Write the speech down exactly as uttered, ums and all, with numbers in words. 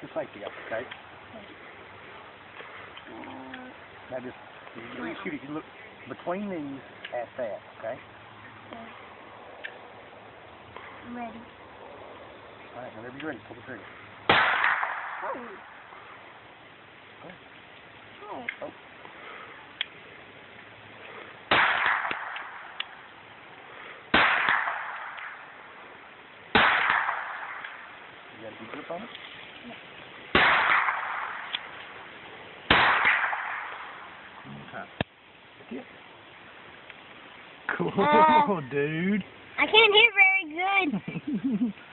the safety up, okay? Uh, Now just, you you shoot it, you look between these at that, okay? okay. I'm ready. Alright, whenever you're ready, pull the trigger. Oh. Go. Oh. Oh. You got a good grip on it? Yeah. Okay. Cool, Uh, dude. I can't hit very good.